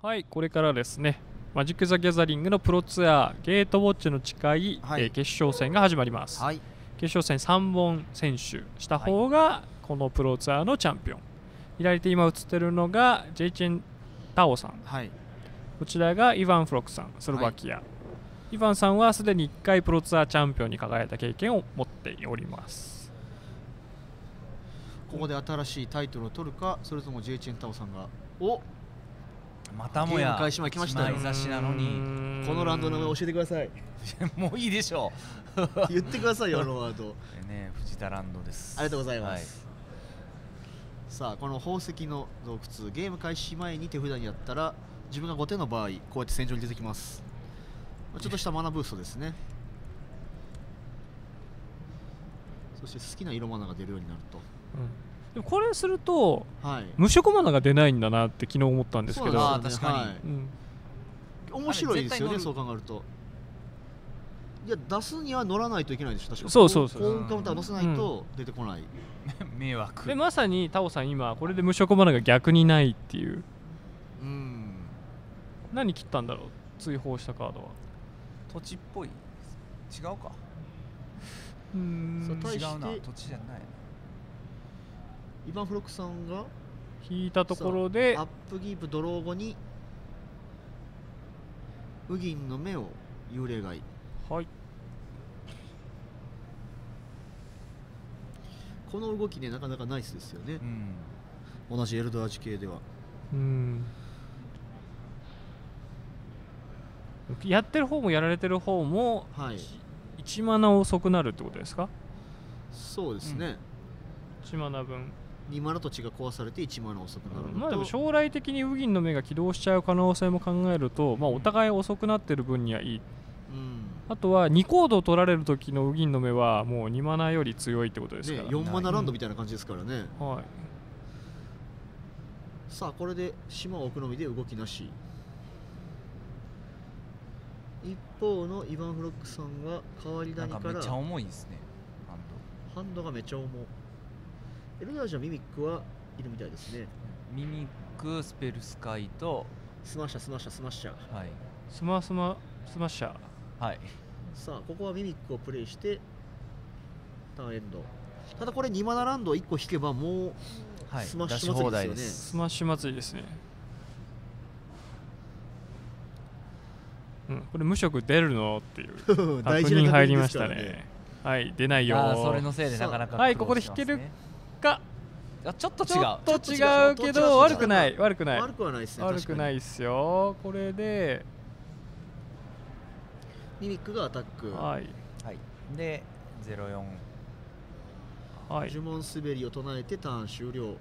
はい、これからですね、マジック・ザ・ギャザリングのプロツアーゲートウォッチの近い、決勝戦が始まります、決勝戦3本選手した方がこのプロツアーのチャンピオン。左手今映ってるのがジェイチェン・タオさん、こちらがイヴァン・フロックさん、スロバキア、イヴァンさんはすでに1回プロツアーチャンピオンに輝いた経験を持っております。 ここで新しいタイトルを取るか、それともジェイチェン・タオさんがまたもや開始前来ましたよ。 差しなのにこのラウンドの名前教えてください。 もういいでしょう言ってくださいよ、あのワードね。藤田ランドです。 ありがとうございます、さあこの宝石の洞窟、ゲーム開始前に手札にやったら自分が5点の場合こうやって戦場に出てきます。ちょっとしたマナブーストですね。そして好きな色マナが出るようになると、 でもこれすると、無色マナが出ないんだなって昨日思ったんですけど、 確かに、面白いですよね、そう考えると。いや、出すには乗らないといけないでしょ、確か。 そうコーンカウンター乗せないと出てこない、 迷惑で、まさにタオさん今これで無色マナが逆にないっていう。何切ったんだろう、追放したカードは。 土地っぽい。違うか。 違うな、土地じゃない。イヴァン・フロックさんが引いたところでアップギープドロー後にウギンの目を幽霊買い。この動きね、なかなかナイスですよね、同じエルドアージ系では。 やってる方もやられてる方も、1マナ遅くなるってことですか。 そうですね、 1マナ分 2マナ土地が壊されて1マナ遅くなるのと、 でも将来的にウギンの目が起動しちゃう可能性も考えると、お互い遅くなってる分にはいい、あとは2コードを取られる時のウギンの目はもう2マナより強いってことですから、 4マナランドみたいな感じですからね、さあこれで島を置くのみで動きなし。一方のイヴァン・フロックさんは変わり種からめっちゃ重いですね、 ハンドがめっちゃ重い。エルダージはミミックはいるみたいですね。 ミミック、スペルスカイとスマッシャー、スマッシャー、スマッシャー、 スマッシャー。 さあここはミミックをプレイしてターンエンド。ただこれ2マナランド1個引けばもうスマッシュ祭りですよね。 スマッシュ祭りですね。これ無色出るのっていう確認入りましたね。出ないよ。 それのせいでなかなか。 ここで引けるか。 ちょっと違うけど悪くない、悪くない、 悪くはないですね。 悪くないですよ。これでミミックがアタック、 で04、 呪文滑りを唱えてターン終了。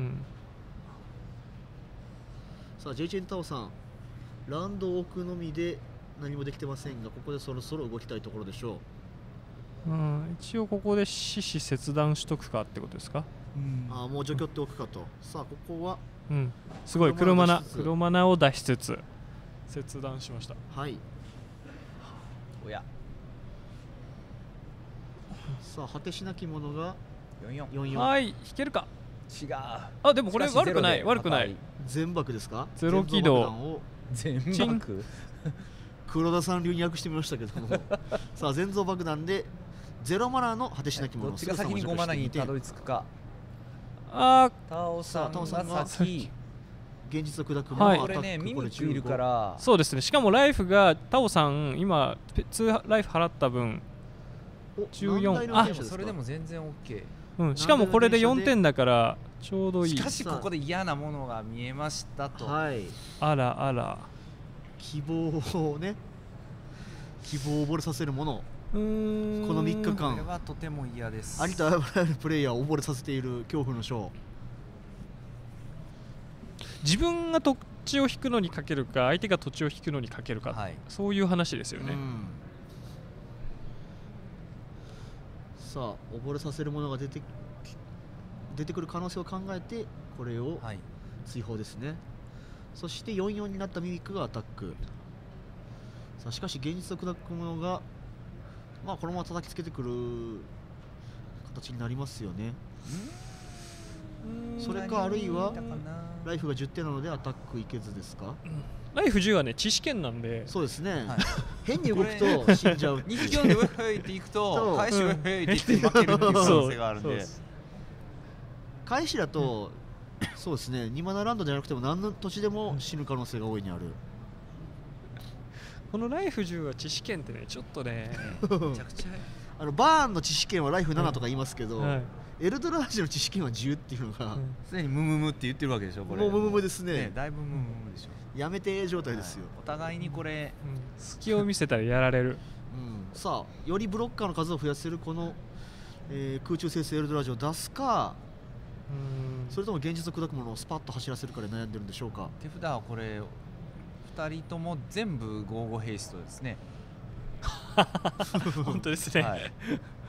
さあジェイチェン・タオさん、ラウンドを置くのみで何もできてませんが、ここでそろそろ動きたいところでしょう。一応ここで獅子切断しとくかってことですか。 もう除去っておくかと。さあここはすごい黒マナを出しつつ切断しました。 おや、 さあ果てしなきものが 44。 引けるか。 違う。 でもこれ悪くない、悪くない。 全爆ですか。 ゼロ起動。 全爆。 黒田さん流に訳してみましたけどもさあ全蔵爆弾でゼロマナーの果てしなきもの。 どっちが先に5マナにたどり着くか。 タオさんが先。 現実を砕くもの。 これね、ミミックいるから。 そうですね。しかもライフがタオさん今2ライフ払った分14。 それでも全然 OK。しかもこれで4点だからちょうどいい。 しかしここで嫌なものが見えましたと。 あらあら。 希望をね、希望を溺れさせるもの。この3日間、 これはとても嫌です。 ありとあらゆるプレイヤーを溺れさせている恐怖のショー。 自分が土地を引くのにかけるか、相手が土地を引くのにかけるか、そういう話ですよね。 さあ溺れさせるものが出てくる可能性を考えてこれを追放ですね。そして4-4になったミミックがアタック。さあしかし現実を砕くものがこのまま叩きつけてくる形になりますよね。 それかあるいはライフが10点なのでアタックいけずですか。 ライフ10はね知識権なんで。 そうですね、変に動くと死んじゃう。 2匹読んでウェフェイっていくと返しウェフェイって言って負けるっていう可能性があるんで、 返しだとそうですね、2マナランドじゃなくても何の土地でも死ぬ可能性が大いにある。 このライフ10は知識権ってねちょっとねめちゃくちゃバーンの知識権はライフ7とか言いますけど、 はい、 エルドラージの知識権は10っていうのが、 すでにムムムって言ってるわけでしょ。これもうムムムですね。 だいぶムムムでしょ。 やめて状態ですよ。 お互いにこれ、 隙を見せたらやられる。 さあよりブロッカーの数を増やせるこの、空中生成エルドラージを出すか、それとも現実を砕くものをスパッと走らせるかで悩んでるんでしょうか。 手札はこれ2人とも全部55ヘイストですね。 本当ですね、 はい、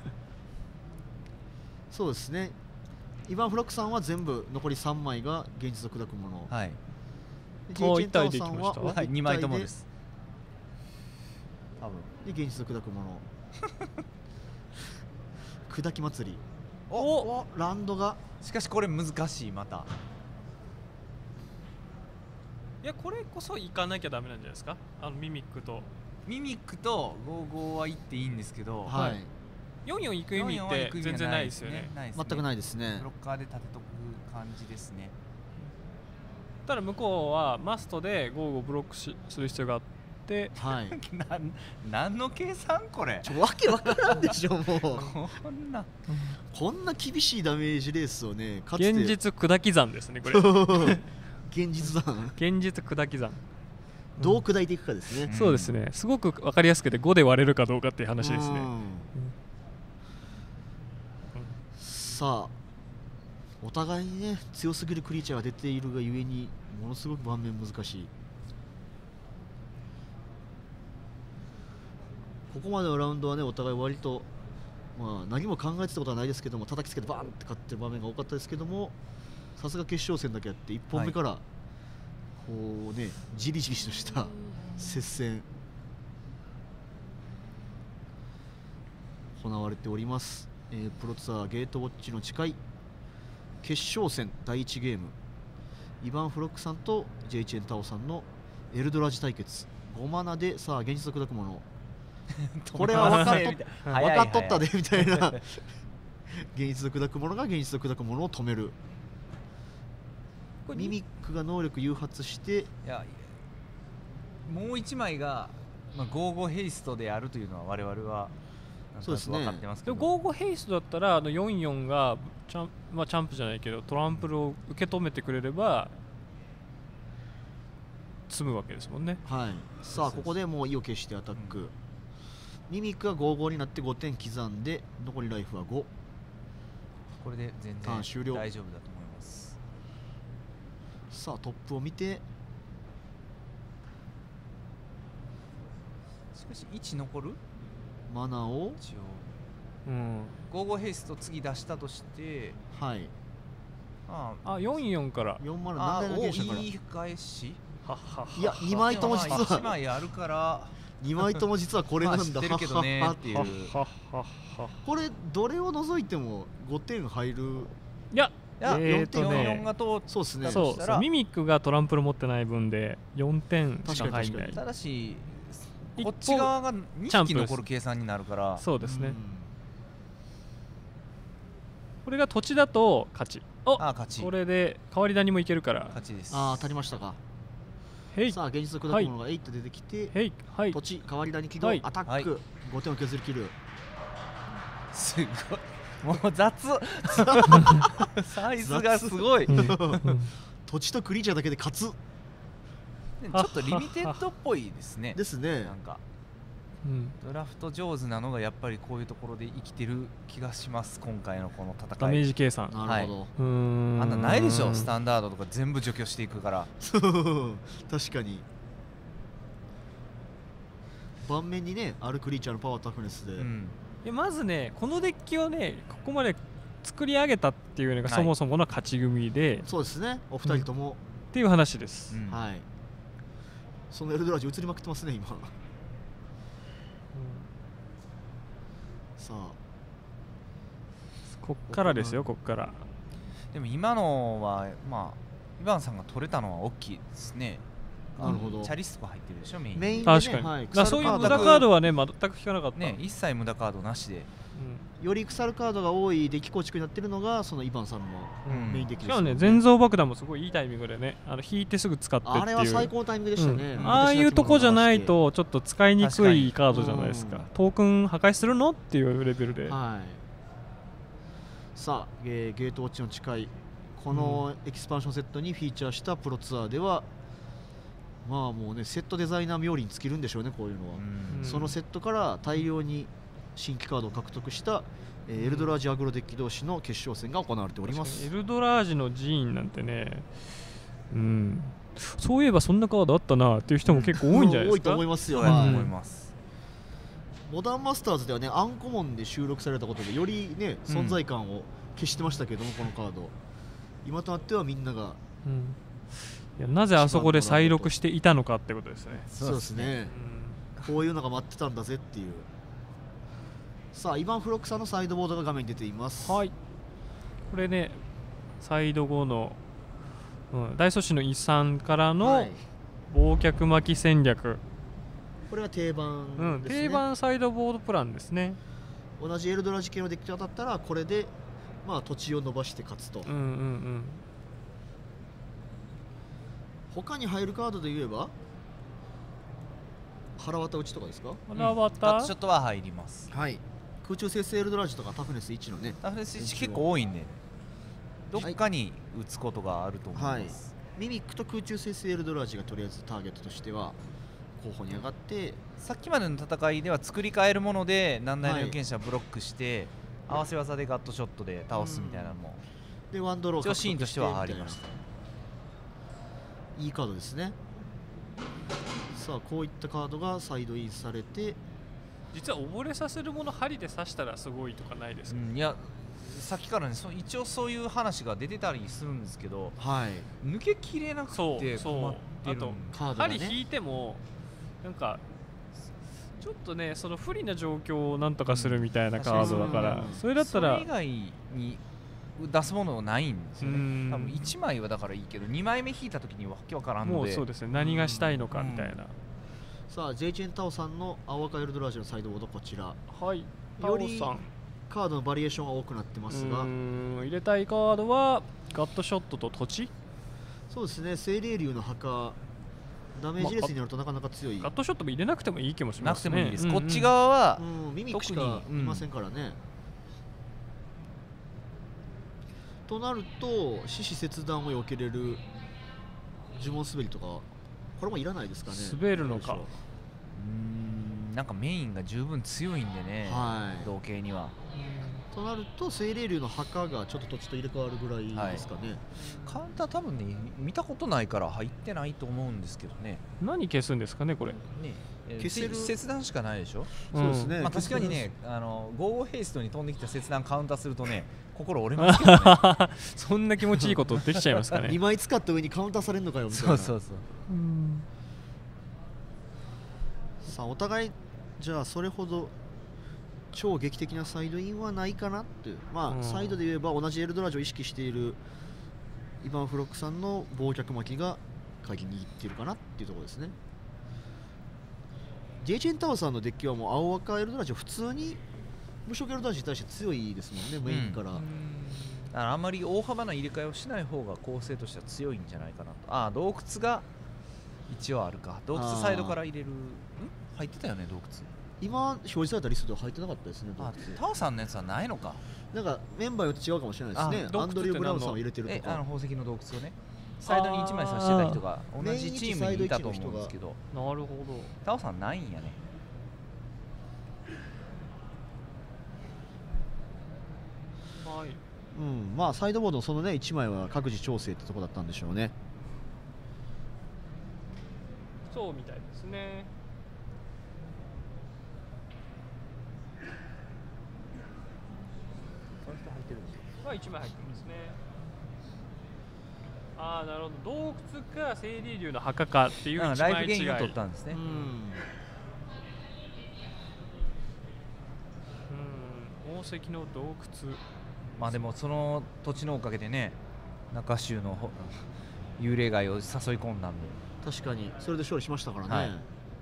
そうですね。イヴァン・フロックさんは全部残り3枚が現実を砕くもの、 はい、 1体でいきました。 はい、2枚ともです。 多分で現実を砕くもの砕き祭り。おランドがしかしこれ難しい。またいやこれこそ行かなきゃダメなんじゃないですか。ミミックと 55は行っていいんですけど、 はい、 44行く意味って全然ないですよね。 全くないですね。 ブロッカーで立てとく感じですね。 ただ向こうはマストで55ブロックする必要があって、 はい、 何の計算これ。 わけわからんでしょもうこんな厳しいダメージレースをね、かつて現実砕き算ですねこれ現実算現実砕き算どう砕いていくかですね。 そうですね。すごく分かりやすくて5で割れるかどうかっていう話ですね。 さあお互いにね強すぎるクリーチャーが出ているがゆえにものすごく盤面難しい。ここまでのラウンドはねお互い割と何も考えてたことはないですけども、叩きつけてバーンって勝ってる場面が多かったですけども、さすが決勝戦だけあって1本目からこうねじりじりとした接戦行われております。プロツアーゲートウォッチの誓い決勝戦第1ゲーム、イヴァン・フロックさんとジェイチェン・タオさんのエルドラージ対決。5マナでさあ現実を砕くものこれは分かっとったでみたいな現実を砕くものが現実を砕くものを止める。ミミックが能力誘発して、 いやもう1枚が、55ヘイストであるというのは我々はそうですね。 分かってますけど、 55ヘイストだったら44がチャンプじゃないけどトランプルを受け止めてくれれば積むわけですもんね。 はい。さあここでもう意を決してアタック、ミミックが55になって5点刻んで残りライフは5。 これで全然大丈夫だと思います。 さあトップを見て、 しかし1残るマナーを一応、55ヘイスト次出したとして、 はい、 44から 4マナー何台の現象から言い返し、 いや2枚とも実は 1枚あるから 2枚とも実はこれなんだ、 知ってるけどねっていう。 これどれを除いても5点入る。 いや 4が通った。 そうですね。 そうミミックがトランプル持ってない分で4点しか入んない。 ただしこっち側が2匹残る計算になるから。 そうですね。これが土地だと勝ち。 勝ち。 これで変わり種もいけるから勝ちです。 足りましたか。さあ現実を砕くものが8出てきて、土地変わり種起動、アタック5点を削り切る。 すごいもう雑サイズがすごい土地とクリーチャーだけで勝つ。ちょっとリミテッドっぽいですね。 ですね。 なんかドラフト上手なのがやっぱりこういうところで生きてる気がします。今回のこの戦いダメージ計算。 なるほど。 あんなないでしょ、スタンダードとか全部除去していくから。 確かに盤面にねあるクリーチャーのパワータフネスで、 まずねこのデッキをねここまで作り上げたっていうのがそもそもの勝ち組で、 そうですね、お二人ともっていう話です。 はい。そのエルドラージ映りまくってますね今。さあこっからですよ、こっから。 でも今のはまあイバンさんが取れたのは大きいですね。 なるほど。 チャリスとか入ってるでしょ、メイン。 メインでね、 確かに、 はい、 そういう無駄カードはね全く引かなかったね、一切無駄カードなしで、 より腐るカードが多いデッキ構築になってるのがそのイバンさんのメインデッキです、 しかもね、全蔵爆弾もすごいいいタイミングでね、引いてすぐ使ってっていう、 あれは最高のタイミングでしたね、 ああいうとこじゃないとちょっと使いにくいカードじゃないですか。トークン破壊するのっていうレベルで、 はい、さあ、ゲートウォッチの近いこのエキスパンションセットにフィーチャーしたプロツアーでは、まあもうね、セットデザイナー冥利に尽きるんでしょうね、こういうのは。そのセットから大量に新規カードを獲得したエルドラージアグロデッキ同士の決勝戦が行われております。 エルドラージの寺院なんてね、そういえばそんなカードあったなっていう人も結構多いんじゃないですか。 多いと思いますよ。 思います。 モダンマスターズではね、アンコモンで収録されたことでよりね、存在感を消してましたけども、このカード今となってはみんなが、 いやなぜあそこで再録していたのかってことですね。 そうですね、こういうのが待ってたんだぜっていう。さあ、イバン・フロックさんのサイドボードが画面に出ています。 はい、これね、サイド後の、大祖師の遺産からの忘却巻き戦略、 これは定番ですね。 定番サイドボードプランですね。 同じエルドラジ系のデッキと当たったらこれで、まあ、土地を伸ばして勝つと。他に入るカードで言えば腹渡打ちとかですか。 腹渡ちょっとは入ります。 はい、空中生成エルドラージとかタフネス1のね、 タフネス1結構多いんで、どっかに打つことがあると思います。 ミミックと空中生成エルドラージがとりあえずターゲットとしては候補に上がって、 さっきまでの戦いでは作り変えるもので難題の有権者をブロックして、合わせ技でガットショットで倒すみたいなのも、 でワンドロー獲得してシーンとしてはありました。 いいカードですね。さあ、こういったカードがサイドインされて、 実は溺れさせるもの針で刺したらすごいとかないですか。 いや、さっきからね、一応そういう話が出てたりするんですけど、抜けきれなくて困ってる。 あと針引いてもなんかちょっとね、その不利な状況をなんとかするみたいなカードだから、それだったらそれ以外に出すものないんですよね。多分1枚はだからいいけど、2枚目引いた時にわけわからんので、 もうそうですね、何がしたいのかみたいな。 さあ、ジェイチェンタオさんの青赤エルドラージのサイドボード、こちら、 はい、 よりカードのバリエーションが多くなってますが、 入れたいカードはガットショットと土地。 そうですね、精霊竜の墓、ダメージレスになるとなかなか強い。 ガットショットも入れなくてもいい気もしますね。 なくてもいいです。こっち側はミミックしかいませんからね。となると獅子切断を避けれる呪文滑りとか、これもいらないですかね。 滑るのか。 なんかメインが十分強いんでね、同型には。 となると精霊竜の墓がちょっと土地と入れ替わるぐらいですかね。 カウンター多分ね、見たことないから入ってないと思うんですけどね。 何消すんですかね、これ。 消せる切断しかないでしょ。 そうですね。 確かにね、ゴーヘイストに飛んできた切断カウンターするとね、心折れますけどね。 そんな気持ちいいことできちゃいますかね。 2枚使った上にカウンターされるのかよみたいな。 そう。 さあ、お互いじゃあそれほど超劇的なサイドインはないかなっていう、サイドで言えば同じエルドラージを意識しているイバン・フロックさんの忘却巻きが鍵握っているかなっていうところですね。ジェイチェンタワーさんのデッキはもう青赤エルドラージは普通に無色エルドラージに対して強いですもんね、メインから。 だからあんまり大幅な入れ替えをしない方が構成としては強いんじゃないかなと。洞窟が一応あるか。洞窟サイドから入れる。入ってたよね、洞窟。 今表示されたリストでは入ってなかったですね。 タオさんのやつはないのか。 なんかメンバーよって違うかもしれないですね。アンドリュー・ブラウンさんを入れてるとか。 宝石の洞窟をね、サイドに1枚刺してた人が同じチームにいたと思うんですけど。 なるほど。 タオさんないんやね。 はい。 まあサイドボードのそのね1枚は各自調整ってとこだったんでしょうね。 そうみたいですね。1枚入ってますね。なるほど。洞窟か精霊竜の墓かっていう1枚違い。 ライフゲインを取ったんですね。 宝石の洞窟。 まあでもその土地のおかげでね、中州の幽霊街を誘い込んだんで、 確かにそれで勝利しましたからね、はい、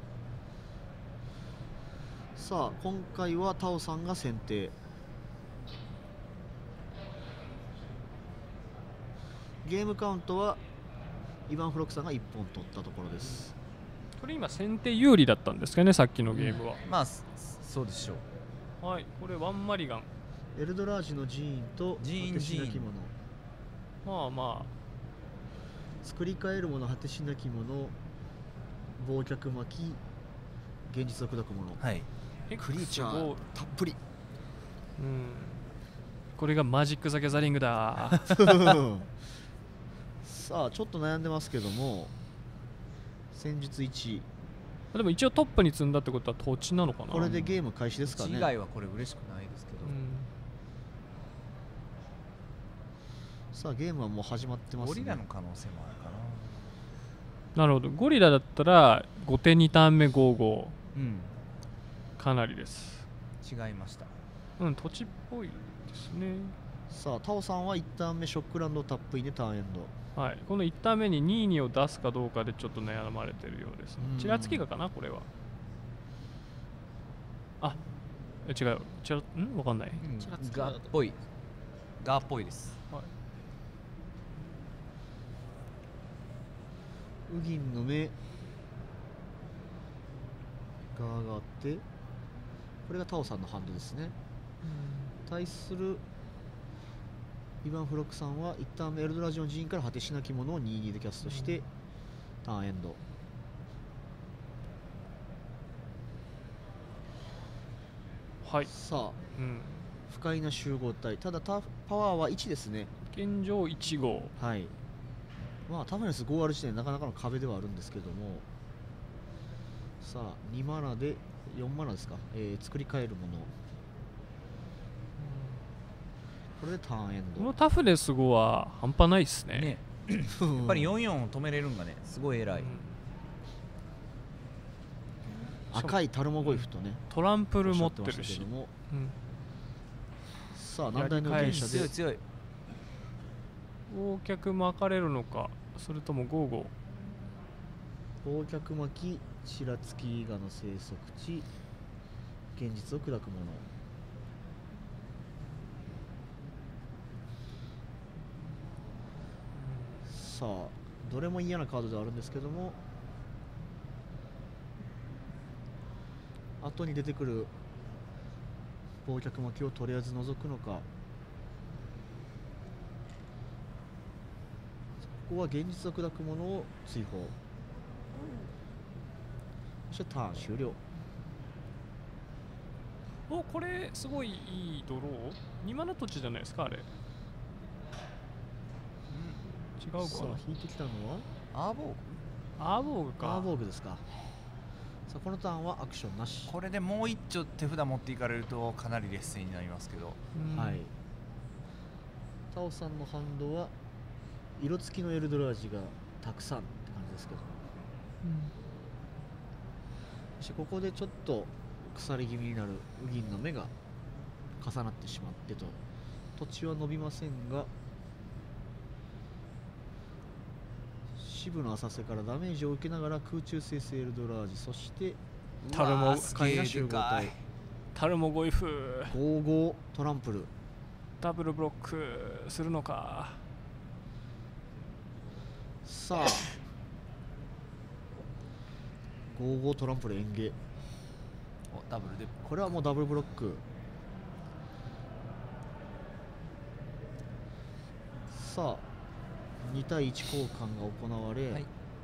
さあ今回はタオさんが先手。ゲームカウントはイヴァン・フロックさんが1本取ったところです。 これ今先手有利だったんですかね、さっきのゲームは。 まあそうでしょう。はい、これワンマリガン、 エルドラージの寺院と寺院まあまあ作り変えるもの、果てしなきもの、忘却巻き、現実を砕くもの、 はい、 クリーチャーたっぷり。 これがマジック・ザ・ギャザリングださあちょっと悩んでますけども、戦術1。 でも一応トップに積んだってことは土地なのかな。 これでゲーム開始ですかね。 以外はこれ嬉しくないですけど、 さあゲームはもう始まってますね。 ゴリラの可能性もあるかな。なるほど、ゴリラだったら5手2ターン目55、かなりです。 違いました。 土地っぽいですね。 さあタオさんは1ターン目ショックランドタップインでターンエンド。 はい、この1ターン目に22を出すかどうかでちょっと悩まれてるようです、ね。ちらつきがかな、これは。あ、違う。わかんない。 ガっぽい。ガっぽいです。はい、 ウギンの目ガーがあって、これがタオさんのハンドですね。対するイヴァン・フロックさんは一旦エルドラジオの寺院から果てしなきものを 2-2 でキャストして、ターンエンド。 はい、 さあ、不快な集合体、ただパワーは1ですね。 現状1号。 はい、まあタフネス5ある時点でなかなかの壁ではあるんですけども、さあ2マナで4マナですか、作り変えるもの、これでターンエンド。 このタフネス5は半端ないっすね。 やっぱり44を止めれるんがね、すごい偉い。 赤いタルモゴイフとね、 トランプル持ってるし、 さあ難題の原車で強い。 忘却巻かれるのか、それとも55。 忘却巻き、白月伊賀の生息地、現実を砕くもの。さあどれも嫌なカードではあるんですけども、後に出てくる忘却巻きをとりあえず除くのか。ここは現実を砕くものを追放。そしてターン終了。 お、これすごいいいドロー。2マナ土地じゃないですか、あれ。違うかな。 さあ引いてきたのはアーボーグ。 アーボーグか。 アーボーグですか。さあこのターンはアクションなし。 これでもう一丁手札持っていかれるとかなり劣勢になりますけど、 はい。タオさんのハンドは色付きのエルドラージがたくさんって感じですけど、そしてここでちょっと腐り気味になるウギンの目が重なってしまってと、土地は伸びませんが、支部の浅瀬からダメージを受けながら空中生成エルドラージ、そしてタルモ集合体、 タルモゴイフ 55トランプル、 ダブルブロックするのか。 さあ55トランプルエンゲ、 ダブルでこれはもうダブルブロック。さあ2対1交換が行われ、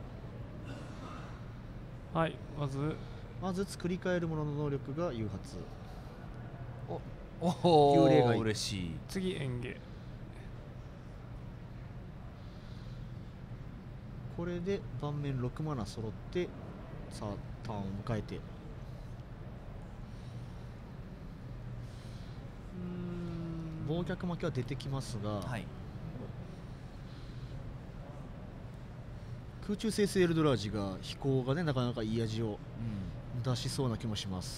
はい、 まず作り変えるものの能力が誘発。 幽霊が嬉しい。 次エンゲ。 これで盤面6マナ揃って、さあターンを迎えて、忘却巻きは出てきますが、はい、空中生成エルドラージが飛行がね、なかなかいい味を出しそうな気もします。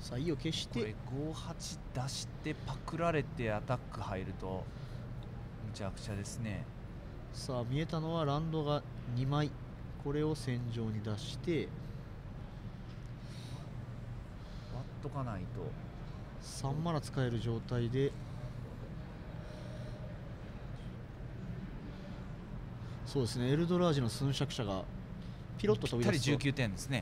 さあ意を消してこれ5-8出してパクられてアタック入るとむちゃくちゃですね。 さあ見えたのはランドが2枚、これを戦場に出して割っとかないと。 3マナ使える状態で、そうですね、エルドラージの寸尺者がピロッと飛び出すとぴったり19点ですね。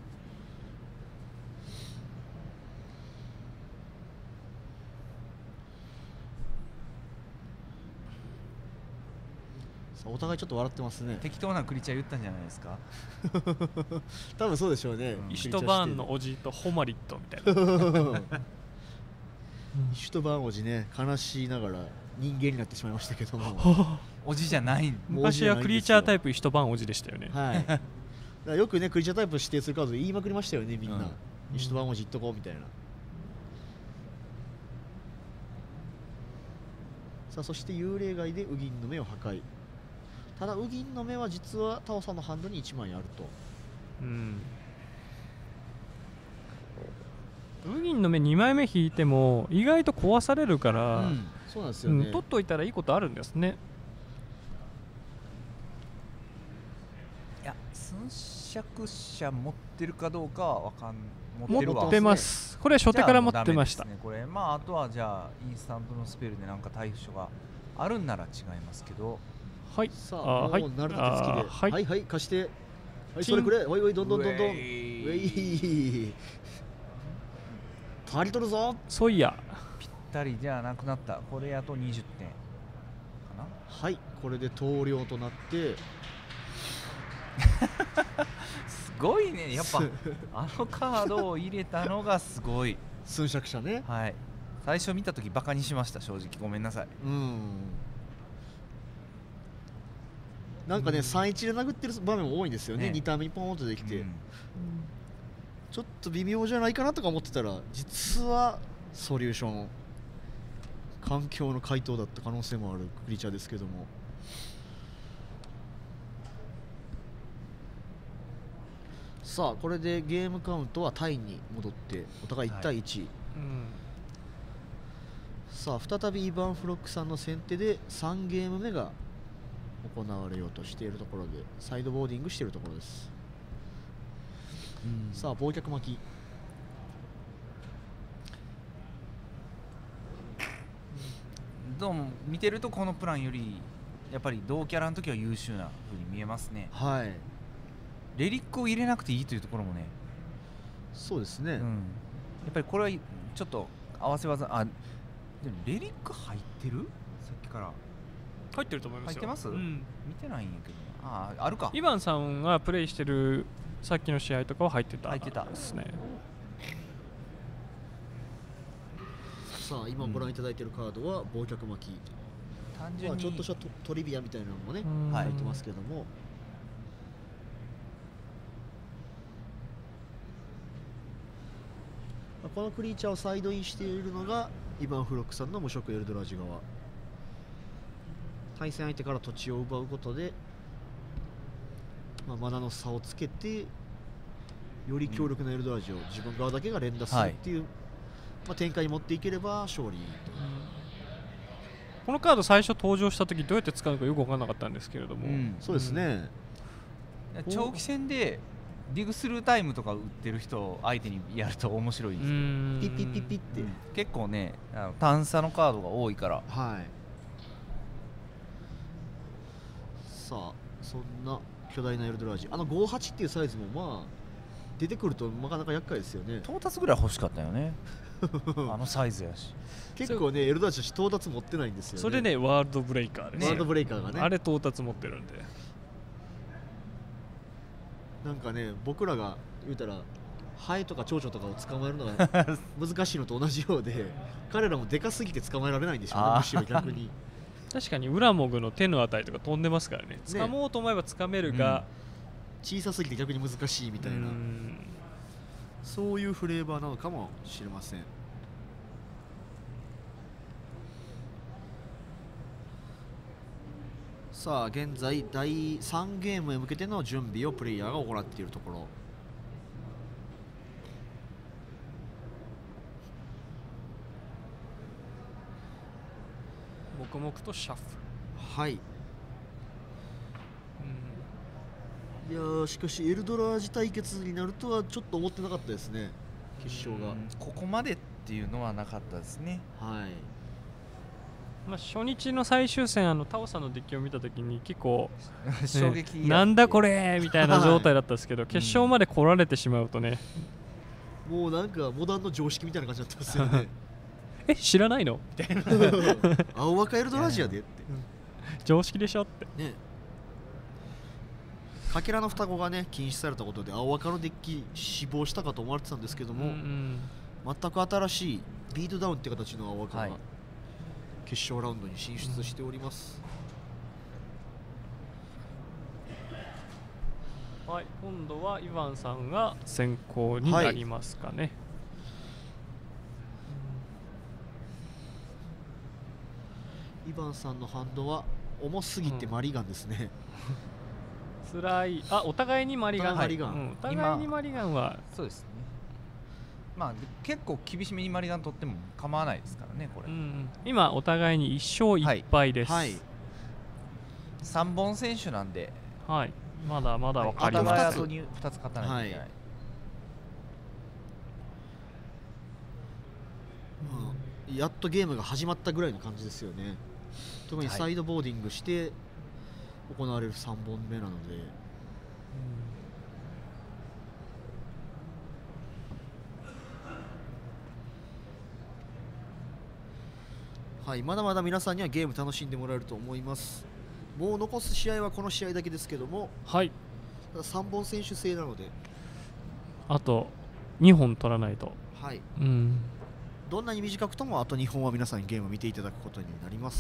お互いちょっと笑ってますね。 適当なクリチャー言ったんじゃないですか。 多分そうでしょうね。 イシュトバーンのおじとホマリットみたいな。 イシュトバーンおじね、悲しいながら人間になってしまいましたけどもおじじゃない。 昔はクリーチャータイプイシュトバーンおじでしたよね。 はい。だからよくね、クリーチャータイプ指定するカードで言いまくりましたよね、みんな。イシュトバーンおじ言っとこうみたいな。さあそして幽霊街でウギンの目を破壊。ただウギンの目は実はタオさんのハンドに1枚あると。 ウギンの目2枚目引いても意外と壊されるから、 そうなんですよね、 取っといたらいいことあるんですね。 いや寸尺者持ってるかどうかはわかん持ってます。これ初手から持ってました。 これまああとはじゃあインスタントのスペルでなんか対処があるんなら違いますけど。 はい、さあ、もうなると手つきで、はいはい、貸して、はい、それくれ、おいおい、どんどんどんどん、ウェイ、足りとるぞ、 そういや、 ぴったりじゃなくなった、これあと20点かな。 はい、これで投了となって、 すごいね、やっぱあのカードを入れたのがすごい。 寸尺者ね、 はい、最初見たときバカにしました、正直、ごめんなさい。 なんかね、3-1で殴ってる場面も多いんですよね、2ターン目にポーンとできて、ちょっと微妙じゃないかなとか思ってたら、実はソリューション、環境の回答だった可能性もあるクリーチャーですけども。さあ、これでゲームカウントはタイに戻って、お互い1対1。さあ、再びイヴァン・フロックさんの先手で3ゲーム目が行われようとしているところでサイドボーディングしているところです。さあ忘却巻き、 どうも見てるとこのプランよりやっぱり同キャラの時は優秀な風に見えますね。 はい、 レリックを入れなくていいというところもね。 そうですね、 やっぱりこれはちょっと合わせ技、あ、でもレリック入ってる？さっきから入ってると思いますよ。 入ってます？見てないんやけど、あるか。 イヴァンさんがプレイしてるさっきの試合とかは入ってたですね。 さあ今ご覧いただいているカードは忘却巻き、単純にちょっとしたトリビアみたいなのもね入ってますけども、このクリーチャーをサイドインしているのがイヴァン・フロックさんの無色エルドラジ側。対戦相手から土地を奪うことで、マナの差をつけてより強力なエルドラジを自分側だけが連打するっていう、展開に持っていければ勝利と。 このカード最初登場した時どうやって使うのかよく分からなかったんですけれども、 そうですね、 長期戦でディグスルータイムとか打ってる人相手にやると面白いですよ。 ピッピッピッピッって結構ね、単差のカードが多いから。 はい。さあそんな巨大なエルドラージ、58っていうサイズも出てくるとなかなか厄介ですよね。 到達ぐらい欲しかったよねあのサイズやし。 結構ねエルドラージ到達持ってないんですよね。 それねワールドブレイカーです。 ワールドブレイカーがね、 あれ到達持ってるんで、 なんかね僕らが言うたらハエとか蝶々とかを捕まえるのが難しいのと同じようで彼らもでかすぎて捕まえられないんでしょうね、むしろ逆に確かにウラモグの手のあたりとか飛んでますからね、掴もうと思えば掴めるが、 小さすぎて逆に難しいみたいな、そういうフレーバーなのかもしれません。さあ現在第3ゲームへ向けての準備をプレイヤーが行っているところ。 黙々とシャッフル。はい。いやー、しかしエルドラージ対決になるとはちょっと思ってなかったですね、決勝が。 ここまでっていうのはなかったですね。 はい。 まあ、初日の最終戦タオさんのデッキを見たときに結構衝撃、 なんだこれみたいな状態だったんですけど、決勝まで来られてしまうとね、 もうなんかモダンの常識みたいな感じだったんですよね。 え、知らないのみたいな青若エルドラージアでって常識でしょってね。かけらの双子がね禁止されたことで青若のデッキ死亡したかと思われてたんですけども、全く新しいビートダウンって形の青若が決勝ラウンドに進出しております。 はい、今度はイヴァンさんが先行になりますかね。 イヴァンさんのハンドは重すぎてマリガンですね。 つらい。お互いにマリガン。 お互いにマリガンはそうですね。まあ結構厳しめにマリガン取っても構わないですからね、これ。 今お互いに1勝1敗です。 はい。 3本選手なんで、 はい、まだまだ分かります。 あと2つ勝たないといけない。 やっとゲームが始まったぐらいの感じですよね。特にサイドボーディングして行われる3本目なので、はい、まだまだ皆さんにはゲーム楽しんでもらえると思います。もう残す試合はこの試合だけですけども、 はい、 ただ3本選手制なのであと2本取らないと、 はい、どんなに短くともあと2本は皆さんにゲームを見ていただくことになります。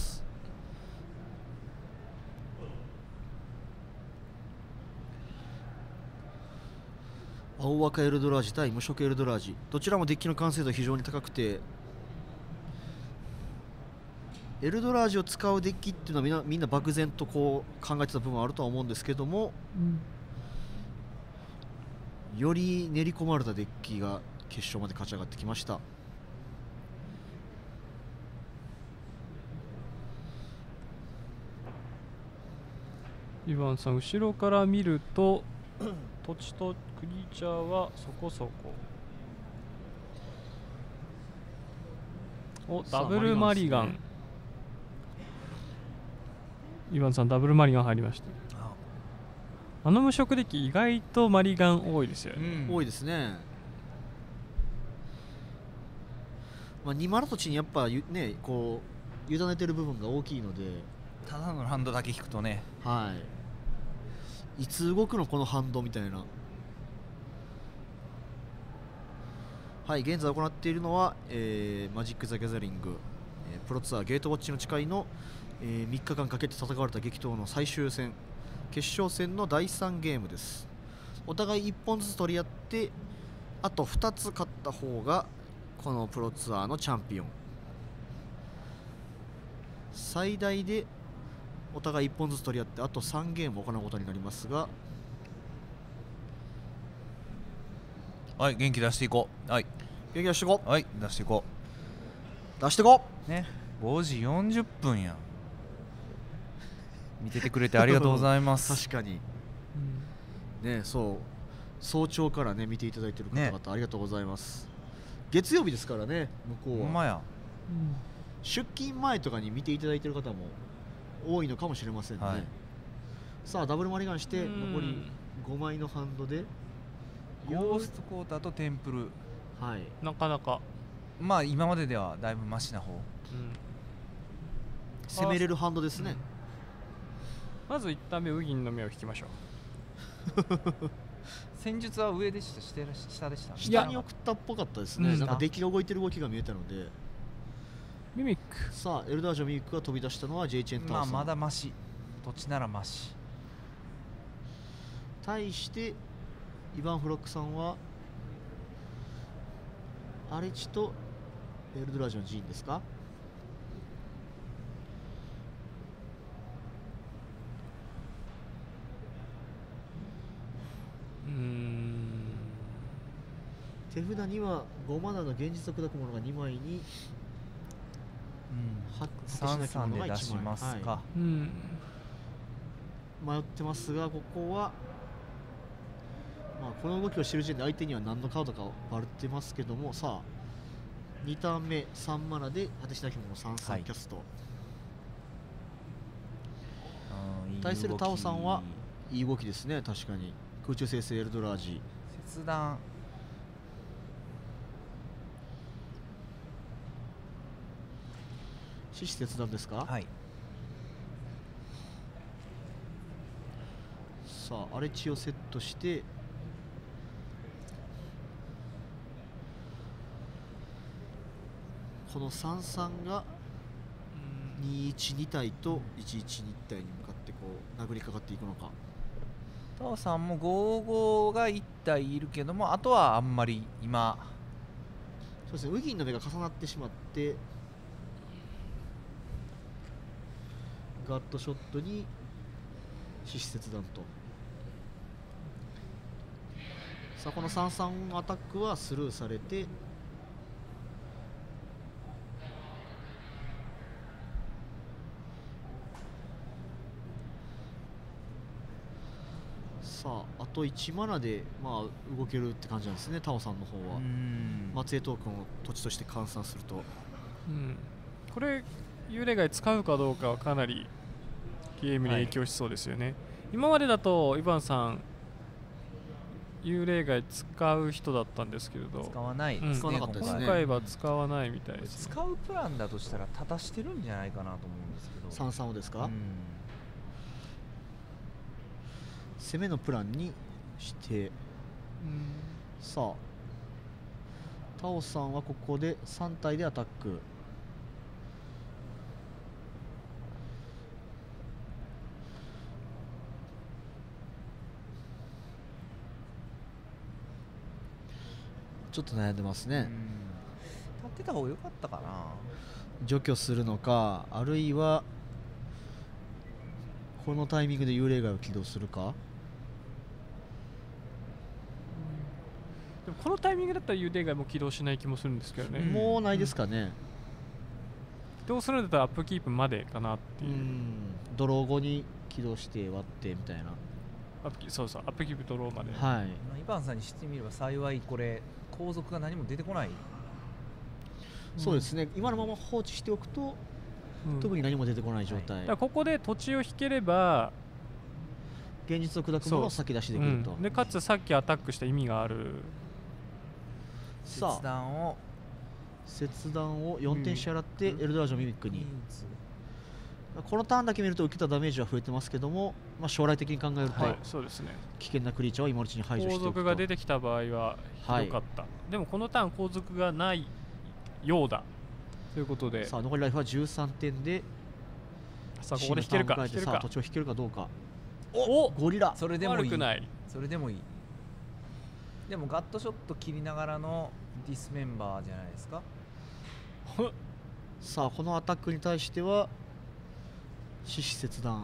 青若エルドラージ対無色エルドラージ、どちらもデッキの完成度非常に高くて、エルドラージを使うデッキっていうのはみんな漠然とこう考えてた部分はあるとは思うんですけども、より練り込まれたデッキが決勝まで勝ち上がってきました。 イヴァンさん、後ろから見ると土地とクリーチャーはそこそこ。ダブルマリガン。イヴァンさん、ダブルマリガン入りました。無色デッキ意外とマリガン多いですよね。 多いですね。2土地にやっぱねこう委ねてる部分が大きいので、 ただのハンドだけ引くとね、 いつ動くのこのハンドみたいな。はい、現在行っているのは、マジック・ザ・ギャザリング、プロツアーゲートウォッチの誓いの、3日間かけて戦われた激闘の最終戦、決勝戦の第3ゲームです。お互い1本ずつ取り合って、あと2つ勝った方がこのプロツアーのチャンピオン。最大でお互い1本ずつ取り合ってあと3ゲームを行うことになりますが、 はい、元気出していこう。はい、 元気出していこう。 はい、出していこう。出していこうね。5時40分やん。見ててくれてありがとうございます。 確かに、ね、そう早朝からね見ていただいている方々、ありがとうございます。月曜日ですからね、向こうは。 ほんまや。 出勤前とかに見ていただいている方も多いのかもしれませんね。さあダブルマリガンして残り5枚のハンドでゴーストコーターとテンプル、 なかなかまあ今までではだいぶマシな方、 攻めれるハンドですね。 まず1ターン目ウギンの目を引きましょう。 戦術は上でした、下でした。 下に送ったっぽかったですね。なんかデッキが動いてる動きが見えたので。 ミミック。 さあエルダージョミミックが飛び出したのは J チェンタワーさん。 まだマシ、土地ならマシ。 対してイヴァン・フロックさんはアレチとエルドラージョのジーンですか。手札には5マナの現実を砕くものが2枚に 3-3で出しますか、 はい、うん、 迷ってますが、ここは、まあ、この動きを知る時点で相手には何のカードかバレてますけども、さあ2ターン目3マナで果てしなきもの3-3キャスト、はい、対するタオさんはいい動きですね。確かに空中生成エルドラージ切断、 獅子切断ですか。 はい、 さあ荒れ地をセットしてこの3-3が2-1-2体と 1-1-2 体に向かってこう殴りかかっていくのか。 タオさんも5-5が1体いるけども、あとはあんまり今そうですね、ウギンの目が重なってしまってガットショットに獅子切断と。さあこの3-3アタックはスルーされて、さああと1マナでまあ動けるって感じなんですね、タオさんの方は。松江トークンを土地として換算すると、 うん、これ幽霊街使うかどうかはかなりゲームに影響しそうですよね、はい、今までだとイヴァンさん幽霊街使う人だったんですけれど、 使わないですね、 使わなかったですね。 今回は使わないみたいです、 ね、使うプランだとしたら多々してるんじゃないかなと思うんですけど、 3-3をですか、攻めのプランにして、さあタオさんはここで3体でアタック。ちょっと悩んでますね。 立ってた方が良かったかな。 除去するのか、あるいはこのタイミングで幽霊街を起動するか。 でもこのタイミングだったら幽霊街も起動しない気もするんですけどね、 もうないですかね。 起動するんだったらアップキープまでかなっていう、 ドロー後に起動して割ってみたいな。 そうそう、アップキープドローまで。 はい、 イバンさんにしてみれば幸いこれ後続が何も出てこない、 そうですね、今のまま放置しておくと、特に何も出てこない状態、はい、 だからここで土地を引ければ現実を砕くものを先出しできると、 でかつさっきアタックした意味がある。 さあ切断を4点支払ってエルドラージョミミックに、このターンだけ見ると受けたダメージは増えてますけども、まあ、将来的に考えると、はい、 そうですね、 危険なクリーチャーを今のうちに排除しておくと。 後続が出てきた場合はひどかった、でもこのターン後続がないようだということで、 さあ残りライフは13点で、 さあここで引けるか、 さあ土地を引けるかどうか。 おゴリラ、 それでもいい、 悪くない、 それでもいい。でもガットショット切りながらのディスメンバーじゃないですか。 さあこのアタックに対しては獅子切断、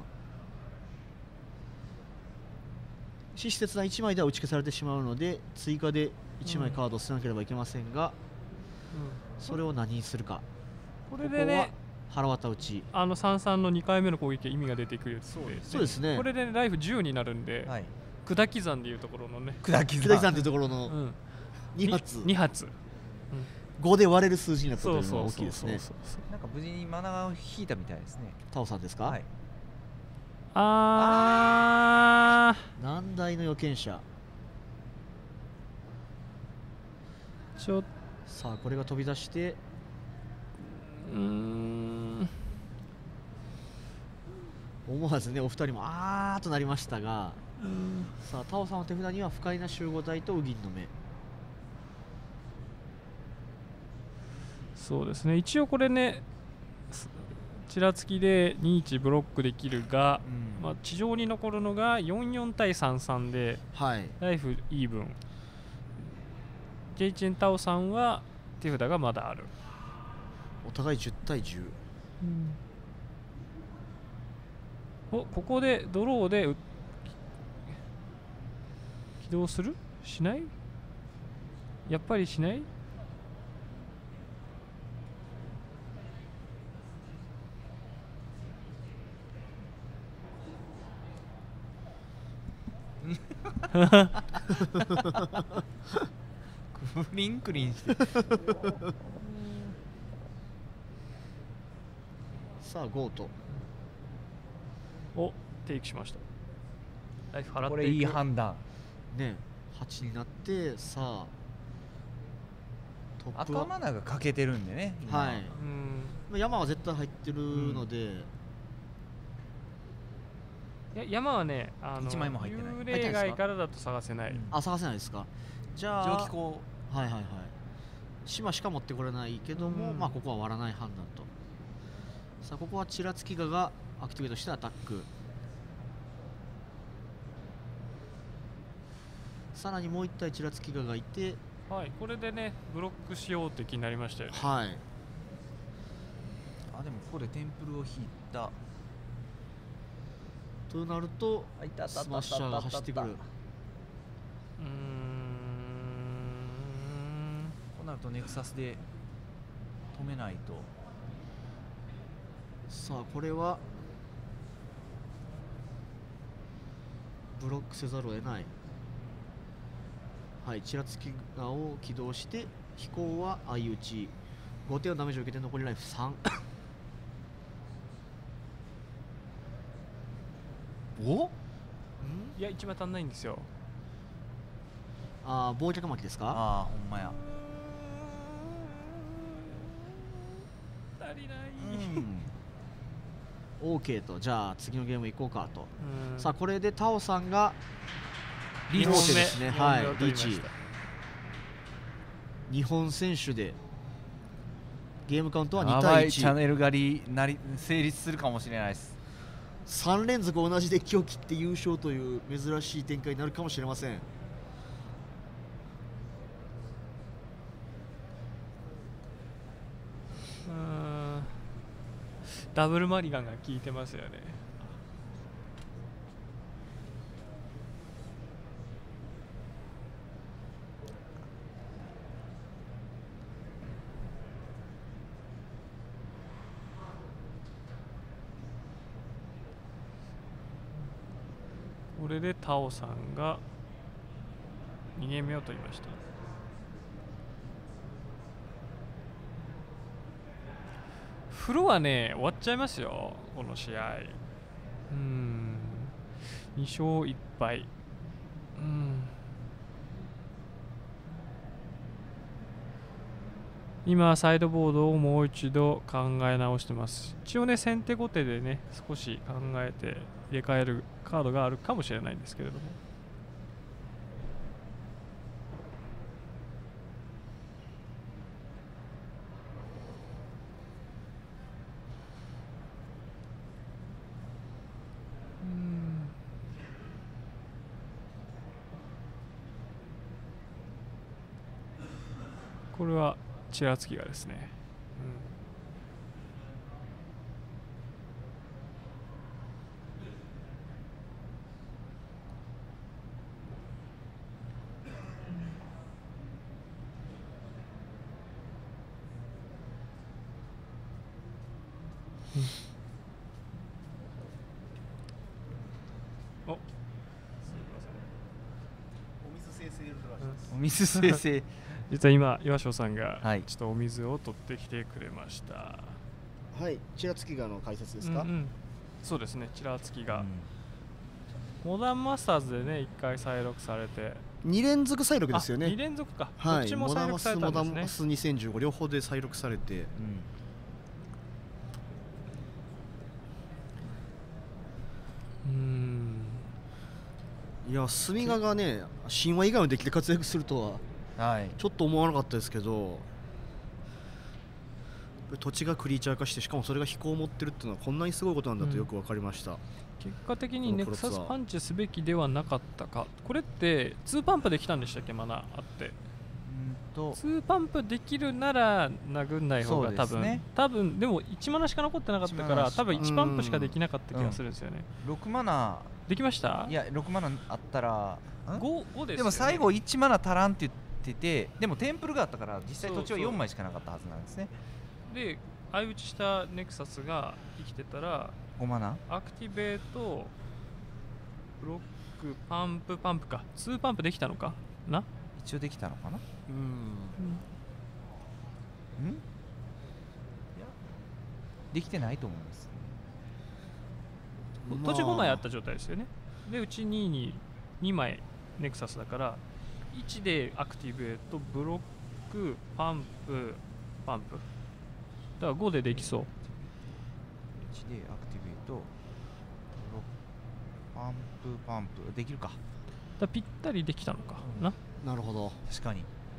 獅子切断1枚では打ち消されてしまうので追加で1枚カードを捨てなければいけませんが、それを何にするか。 これでね、 腹渡打ち、 3-3の2回目の攻撃意味が出てくるっていう、 そうですね、 これでライフ10になるんで、 はい、 砕き算でいうところのね、 砕き算というところの2発、 2発、 5で割れる数字になったというのが大きいですね。 なんか無事にマナを引いたみたいですね。 タオさんですか。はい、難題の予見者。さあこれが飛び出して、思わずねお二人もあーとなりましたが、さあタオさんの手札には不快な集合体とウギンの目。 そうですね、一応これねちらつきで2-1ブロックできるが、まあ、地上に残るのが4-4対3-3で、 はい、 ライフイーブン。ジェイチェンタオさんは手札がまだある。 お互い10対10、 ここでドローで起動する？しない？やっぱりしない？ クリンクリンしてさあゴートおテイクしました。ライフ払っていく。 これいい判断ね。8になってさあトップは赤マナが欠けてるんでね今はいうん山は絶対入ってるので、 いや山はね一枚も入ってない幽霊街からだと探せない、 あ探せないですか。じゃあ蒸気口はいはいはい島しか持ってこれないけども、 うんまあここは割らない判断と。さあここはちらつきガがアクティベートしてアタック。さらにもう一体ちらつきガがいて、 はい、これでねブロックしようって気になりましたよね。 はいあでもここでテンプルを引いたとなるとあいたスマッシャーが走ってくる。 こうなるとネクサスで止めないと。 さあこれはブロックせざるを得ない。はい、ちらつきガを起動して飛行は相打ち。5点のダメージを受けて残りライフ3。 おいや1枚足んないんですよ。 ああ忘却巻きですか。 ああほんまや足りない、 OK と。じゃあ次のゲーム行こうかと。 うんさあこれでタオさんがリーチリーチですね。はい 4秒取りました。 リーチ日本選手でゲームカウントは2 やば対1。 いチャンネル狩り成立するかもしれないです。 3連続同じデッキを切って優勝という珍しい展開になるかもしれません。 ダブルマリガンが効いてますよね。これでタオさんが2ゲーム目を取りました。フロはね終わっちゃいますよこの試合。2勝1敗。今サイドボードをもう一度考え直してます。一応ね先手後手でね少し考えて入れ替えるカードがあるかもしれないんですけれども、これはちらつきがですね、おお水生成実は今岩翔さんがはいちょっとお水を取ってきてくれました。 はいちらつきガの解説ですか。 そうですね、ちらつきが、モダンマスターズでね1回再録されて 2連続再録ですよね。 2連続か、 はい、 どっちも再録されたんですね。 モダンマス2015両方で再録されて、いや隅賀がね神話以外のデッキで活躍するとははいちょっと思わなかったですけど、土地がクリーチャー化してしかもそれが飛行を持ってるっていうのはこんなにすごいことなんだとよく分かりました。 結果的にネクサスパンチすべきではなかったか。これって2パンプできたんでしたっけ。マナあって2パンプできるなら殴んない方が多分でも1マナしか残ってなかったから多分1パンプしかできなかった気がするんですよね。 6マナできました。 いや6マナあったら 5ですよね。 でも最後1マナ足らんって言ってて、でもテンプルがあったから実際土地は4枚しかなかったはずなんですね。 で相打ちしたネクサスが生きてたら 5マナアクティベートブロックパンプか2パンプできたのかな。 一応できたのかな。いやできてないと思います。 途中5枚あった状態ですよね。でうち2に2枚ネクサスだから1でアクティベートブロックパンプだから5でできそう。 1でアクティベートブロックパンプできるか。 だぴったりできたのかな。 なるほど。 確かに。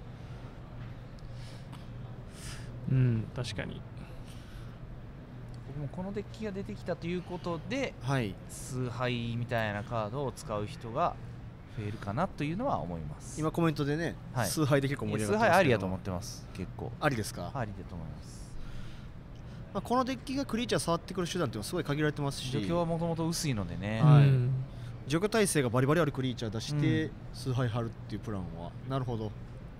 確かに。 僕もこのデッキが出てきたということで、 はい、 崇拝みたいなカードを使う人が増えるかなというのは思います。 今コメントでね、 はい、 崇拝で結構盛り上がってますけど。 崇拝ありやと思ってます。結構ありですか。 ありだと思います。 このデッキがクリーチャー触ってくる手段っていうのはすごい限られてますし、 除去はもともと薄いのでね、 除去耐性がバリバリあるクリーチャー出して崇拝張るっていうプランは、なるほど。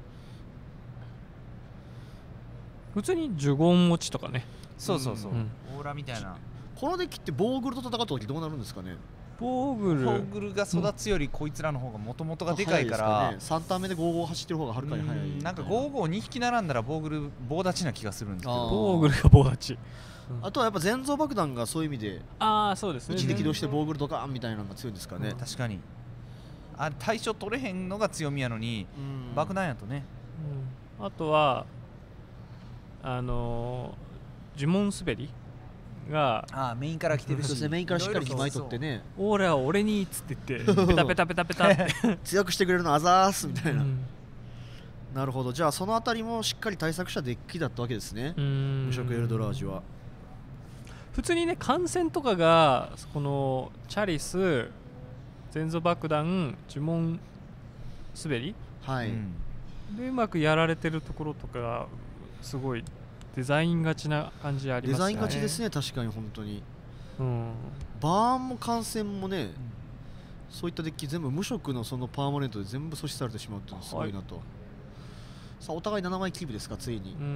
普通にジュゴン持ちとかね。 そう、オーラみたいな。 このデッキってボーグルと戦った時どうなるんですかね。 ボーグルが育つよりこいつらの方がもともとがでかいから、 3ターン目で55走ってる方がはるかに速い。 なんか552匹並んだらボーグル棒立ちな気がするんですけど、 ボーグルが棒立ち。 あとはやっぱ全蔵爆弾がそういう意味でそうですね、 1で起動してボーグルドカーンみたいなのが強いんですかね。 確かに対象取れへんのが強みやのに、爆弾やとね。 あとは呪文滑りがメインから来てるし、 メインからしっかり2枚取ってね、 オーラは俺にっつって言ってペタペタペタペタって強くしてくれるのあざーすみたいな。なるほど。じゃあそのあたりもしっかり対策したデッキだったわけですね、無色エルドラージは。 普通にね、艦船とかがこのチャリス全蔵爆弾呪文滑り、でうまくやられてるところとかがすごいデザイン勝ちな感じありますね。 デザイン勝ちですね、確かに本当に。バーンも艦船もね、そういったデッキ全部無色のそのパーマネントで全部阻止されてしまうっていうのはすごいなと。さあお互い7枚キープですか、ついに。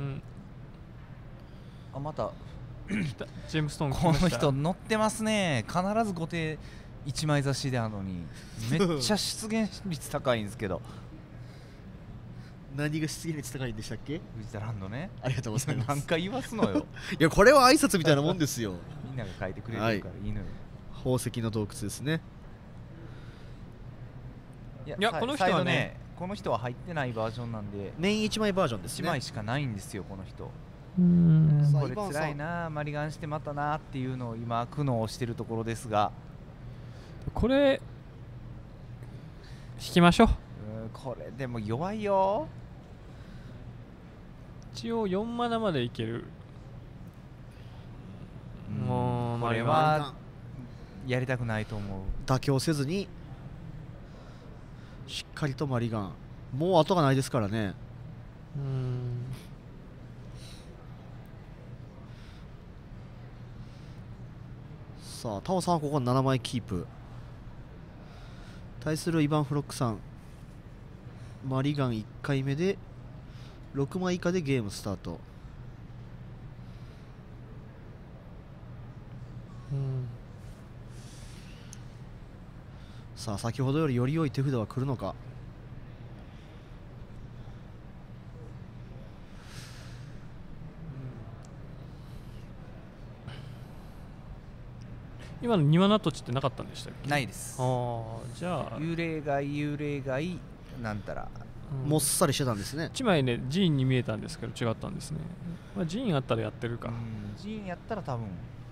またジェームストーンこの人乗ってますね。必ず後手1枚差しであるのにめっちゃ出現率高いんですけど。 何が出現率高いんでしたっけ。 藤田ランドね。 ありがとうございます。 何回言わすのよ。 いやこれは挨拶みたいなもんですよ。 みんなが書いてくれるからいいのよ。 宝石の洞窟ですね。 いやこの人はね、 この人は入ってないバージョンなんで、 メイン1枚バージョンですね。 1枚しかないんですよこの人。これ辛いな、マリガンしてまたなっていうのを今苦悩してるところですが、 これ引きましょう。 これでも弱いよ。 一応4マナまでいける。もうこれはやりたくないと思う。 妥協せずにしっかりとマリガン、もう後がないですからね。さあタオさんはここ7枚キープ。対するイヴァン・フロックさん、マリガン1回目で6枚以下でゲームスタート。さあ先ほどよりより良い手札は来るのか。 今の庭の跡地ってなかったんでしたっけ。 ないです。 じゃあ幽霊街なんたら、 もっさりしてたんですね。 1枚ねジーンに見えたんですけど違ったんですね。ジーンあったらやってるか。 ジーンやったら多分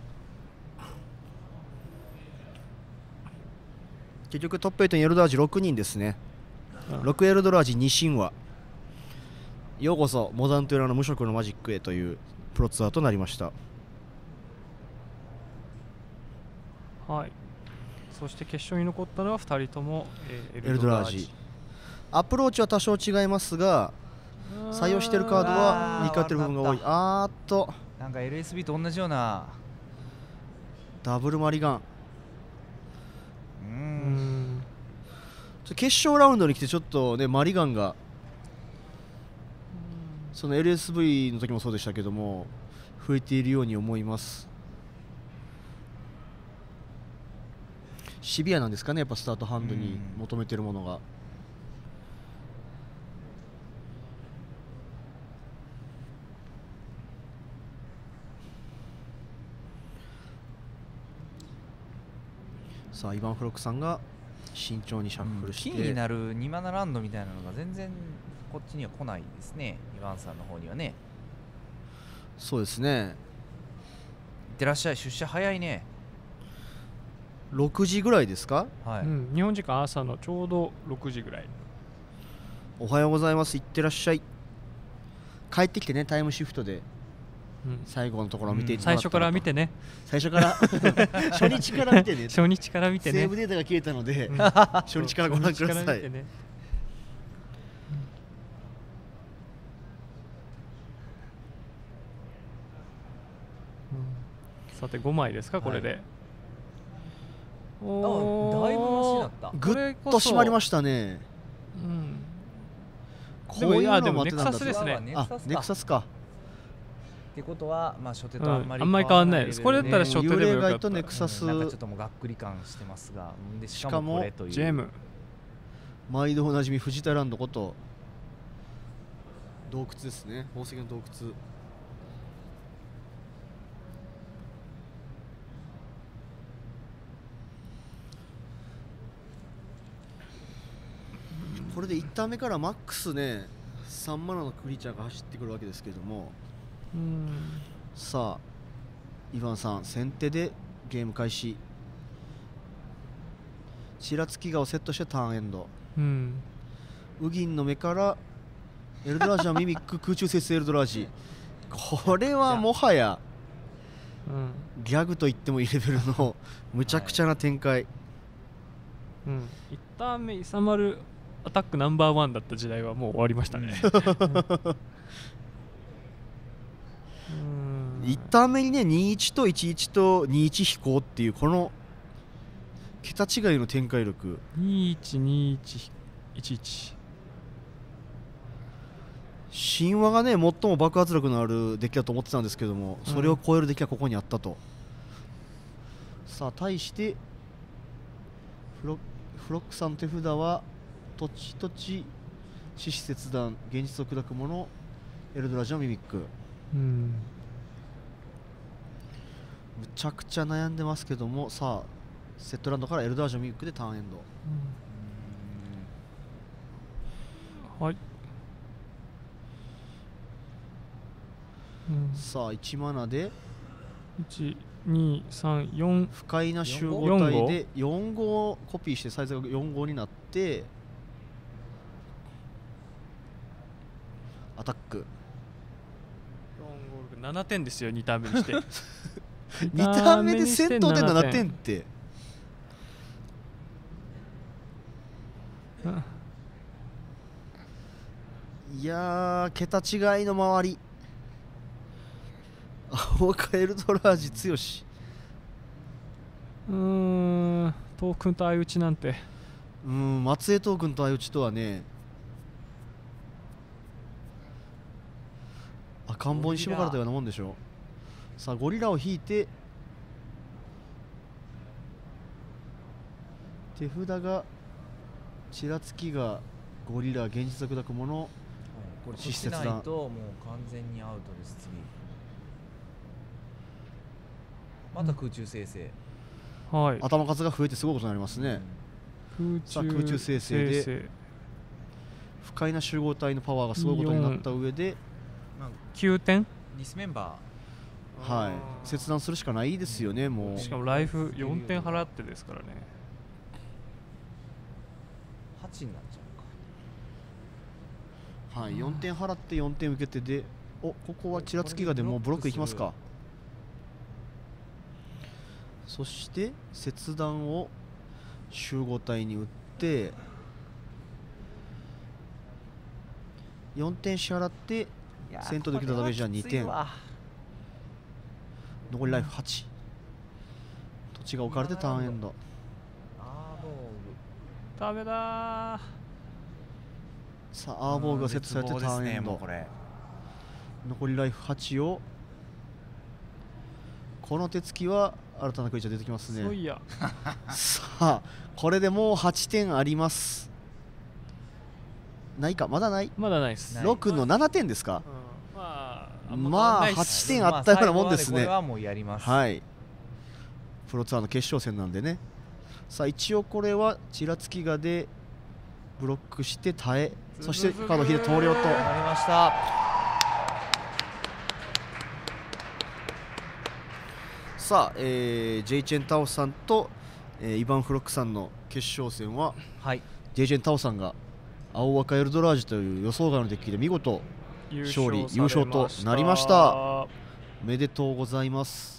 結局トップ8にエルドラージ6人ですね。6エルドラージ2神話。ようこそモダントゥエラの無色のマジックへというプロツアーとなりました。 はい、そして決勝に残ったのは2人とも、 エルドラージ。アプローチは多少違いますが採用しているカードは似通ってる部分が多い。 なんか LSB と同じようなダブルマリガン。決勝ラウンドに来てちょっとねマリガンがその LSV の時もそうでしたけども増えているように思います。 シビアなんですかね、やっぱスタートハンドに求めてるものが。さあイヴァン・フロックさんが慎重にシャッフルして、 キーになる2マナランドみたいなのが全然こっちには来ないですね、イヴァンさんの方にはね。 そうですね。 いってらっしゃい、出社早いね。 6時ぐらいですか。 はい、 日本時間朝のちょうど6時ぐらい。 おはようございます、いってらっしゃい。帰ってきてね、タイムシフトで最後のところを見ていただ最初から見てね。 最初から初日から見てね。 初日から見てね。 セーブデータが消えたので、初日からご覧ください。 さて5枚ですか、これで。 おだいぶマシだった。 ぐっと締まりましたね。こういうのもネクサスですね。 あ、ネクサスか。 ってことは、まあ初手とあんまり変わんないです。これだったら初手でもよかった。 とネクサス、 なんかちょっともうがっくり感してますが、でしかもこれというジェム、 毎度おなじみ藤田ランドこと洞窟ですね。宝石の洞窟。これで1ターン目からマックスね3マナのクリーチャーが走ってくるわけですけども、さあイヴァンさん先手でゲーム開始。ちらつきがをセットしてターンエンド。ウギンの目からエルドラージはミミック空中節エルドラージ。これはもはやギャグと言ってもいいレベルのむちゃくちゃな展開。 1ターン目イサマルアタックナンバーワンだった時代はもう終わりましたね。 1ターン目にね21と11と21飛行っていうこの桁違いの展開力。 212111 神話がね最も爆発力のあるデッキだと思ってたんですけども、それを超えるデッキがここにあったと。さあ対してフロックさんの手札は土地土地獅子切断現実を砕くものエルドラジオミミック。むちゃくちゃ悩んでますけども、さあセットランドからエルドラジオミミックでターンエンド。 はい。 さあ1マナで 12344 不快な集合体で4号コピーしてサイズが4号になってアタック。 7点ですよ、2ターン目にして2 ターン目で戦闘で7点って、いやー桁違いの周り。青かエルドラージ強し。 トークンと相打ちなんて、 松江トークンと相打ちとはね、赤ん坊にしばかれたようなもんでしょう。さあゴリラを引いて手札がちらつきがゴリラ現実を砕くもの、 これしないともう完全にアウトです。次また空中生成、 頭数が増えてすごいことになりますね。さあ空中生成で不快な集合体のパワーがすごいことになった上で 9点ディスメンバー切断するしかないですよね。もうしかもライフ4点払ってですからね。 8になっちゃうか。 4点払って4点受けてで、ここはちらつきがでもうブロックいきますか。そして切断を集合体に打って4点支払って戦闘で受けたダメージは2点。残りライフ8。土地が置かれてターンエンド。 ダメだ。 さあアーボーグがセットされてターンエンド。残りライフ8をこの手つきは新たなクリーチャー出てきますね。 そういやさあこれでもう8点あります。ないか、まだない。 まだないです。 6の7点ですか。 まあ8点あったようなもんですね。 これはもうやります。 はい、プロツアーの決勝戦なんでね。さあ一応これはちらつきがでブロックして耐え、そしてカードを引いて投了となりました。 さあ、ジェイチェン・タオさんと、イヴァン・フロックさんの決勝戦は、 はい、 ジェイチェン・タオさんが青赤エルドラージという予想外のデッキで見事勝利優勝となりました。おめでとうございます。